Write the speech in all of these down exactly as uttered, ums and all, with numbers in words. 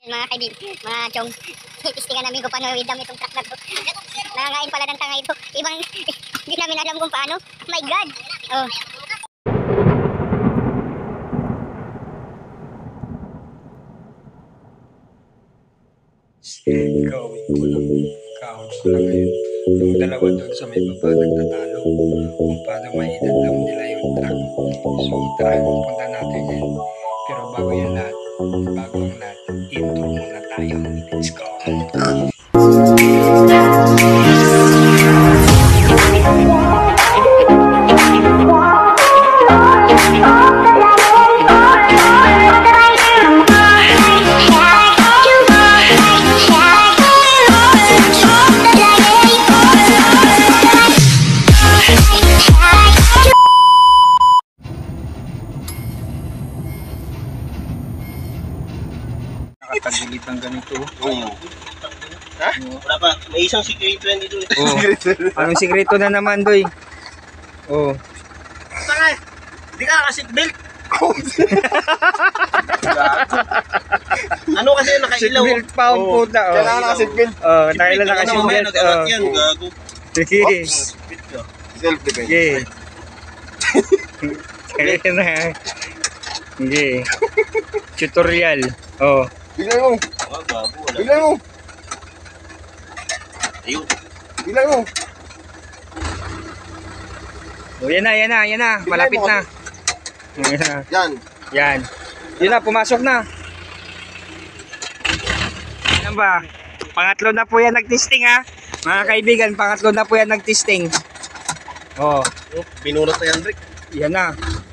Mga kaibigan, mga chong, itistingan namin kung paano i-dam itong truck na to. Nangangain pala ng tanga ito. Ibang, hindi namin alam kung paano. Oh my God! Oh. Gawin ko lang. Couch ko lang ngayon. Yung dalawa doon sa may baba nagtatalo kung paano may idadam nila yung truck. So tara, punta natin yan. Pero bago yan lahat, bago ang lahat, intro muna tayo. Let's go! Nakatagilid ng ganito. Oo. Ha? Wala pa. May isang sikreto yan dito. Oh. Anong sikreto na naman, Doy? Oh. Tanga! Hindi ka naka-seatbelt. Ano kasi nakailaw? Seatbelt pa ang puta. Oh. Kailangan naka-seatbelt. Oh, kailangan naka-seatbelt. Nagagat yan, gago. Sige. Self-defense. Sige. Kaya na. Sige. Tutorial. Oh. Biglan mo. Ah, gago. Biglan mo. Ayun. Biglan mo. Oh, yan na, yan na, yan na. Malapit na. Yan na. Yan. Yan. Yun na, pumasok na. Yan ba? Pangatlo na po yan nag-testing, ha? Mga kaibigan, pangatlo na po yan nag-testing. Oh. Oh, binurot na yan, Rick. Yan na.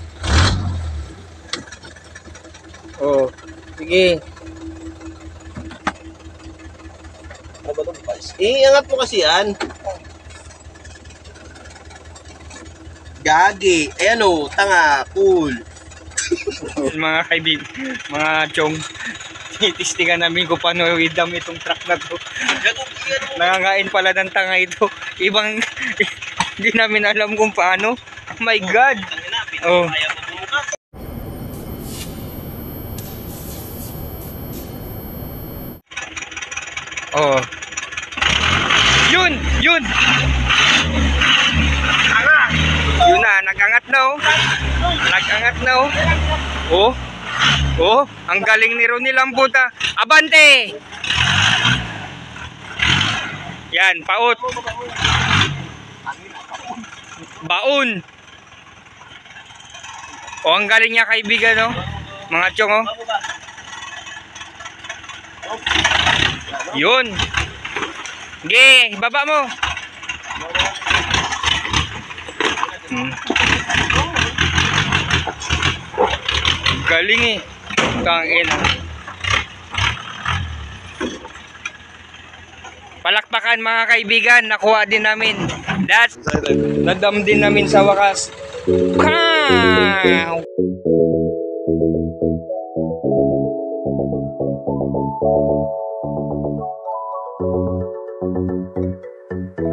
Oh. Sige. Ano ba ito? Iangat mo kasi yan. Gagi. Ayan o, tanga, cool. Mga kaibigan, mga chong, titistingan namin kung paano i-dam itong truck na to. Nangangain pala ng tanga ito. Ibang, hindi namin alam kung paano. Oh my God! Oh. Oh. Yun! Yun! Yun na, nag-angat na oh. Nag-angat na oh. Oh. Oh, ang galing ni Ronnie Lamputa. Abante! Yan, paut. Baon. Oh, ang galing niya kaibigan oh. Mga chong oh. Yun. Ge, baba mo. Hmm. Galing eh. Tangina. Palakpakan mga kaibigan, nakuha din namin. That's nadam din namin sa wakas. Wow!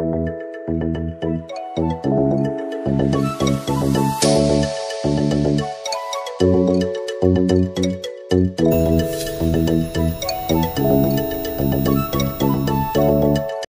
Thank you.